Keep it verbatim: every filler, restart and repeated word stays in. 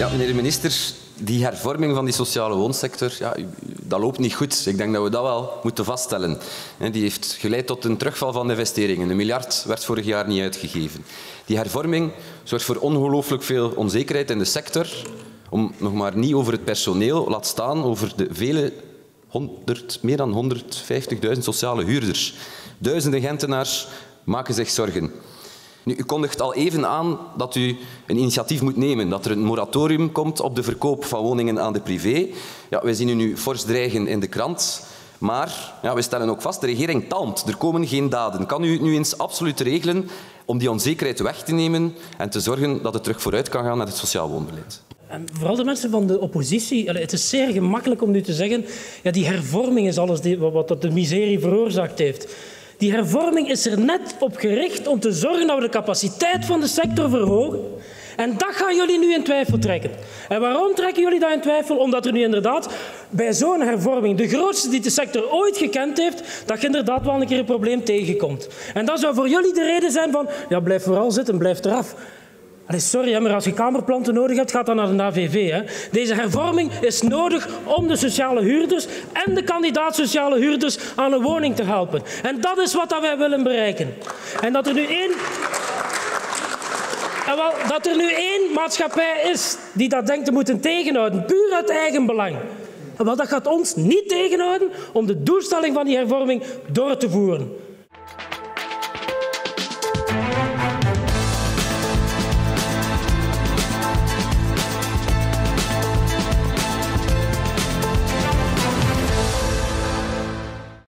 Ja, meneer de minister, die hervorming van die sociale woonsector, ja, dat loopt niet goed. Ik denk dat we dat wel moeten vaststellen. Die heeft geleid tot een terugval van de investeringen. Een miljard werd vorig jaar niet uitgegeven. Die hervorming zorgt voor ongelooflijk veel onzekerheid in de sector. Om nog maar niet over het personeel, laat staan over de vele honderd, meer dan honderdvijftigduizend sociale huurders. Duizenden Gentenaars maken zich zorgen. Nu, u kondigt al even aan dat u een initiatief moet nemen, dat er een moratorium komt op de verkoop van woningen aan de privé. Ja, wij zien u nu fors dreigen in de krant, maar ja, we stellen ook vast, de regering talmt. Er komen geen daden. Kan u het nu eens absoluut regelen om die onzekerheid weg te nemen en te zorgen dat het terug vooruit kan gaan met het sociaal woonbeleid? En vooral de mensen van de oppositie, het is zeer gemakkelijk om nu te zeggen ja, die hervorming is alles die, wat de miserie veroorzaakt heeft. Die hervorming is er net op gericht om te zorgen dat we de capaciteit van de sector verhogen. En dat gaan jullie nu in twijfel trekken. En waarom trekken jullie dat in twijfel? Omdat er nu inderdaad bij zo'n hervorming, de grootste die de sector ooit gekend heeft, dat je inderdaad wel een keer een probleem tegenkomt. En dat zou voor jullie de reden zijn van, ja, blijf vooral zitten, blijf eraf. Allee, sorry, maar als je kamerplanten nodig hebt, gaat dan naar de A V V. Hè. Deze hervorming is nodig om de sociale huurders en de kandidaat sociale huurders aan een woning te helpen. En dat is wat wij willen bereiken. En dat er nu één... En wel, dat er nu één maatschappij is die dat denkt te moeten tegenhouden, puur uit eigen belang. En wel, dat gaat ons niet tegenhouden om de doelstelling van die hervorming door te voeren.